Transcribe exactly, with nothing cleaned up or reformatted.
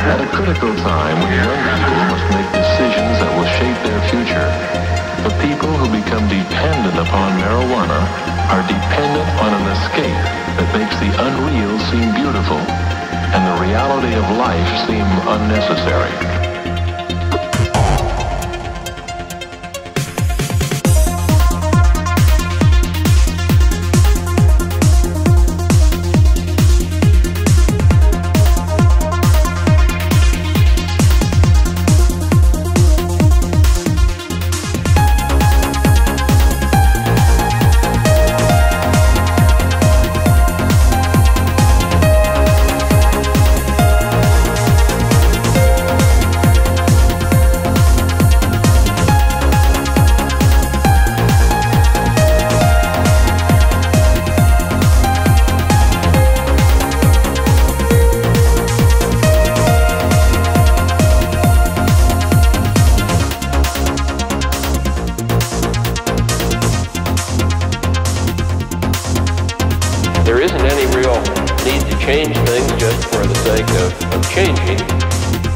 At a critical time when young people must make decisions that will shape their future, the people who become dependent upon marijuana are dependent on an escape that makes the unreal seem beautiful and the reality of life seem unnecessary. There isn't any real need to change things just for the sake of, of changing.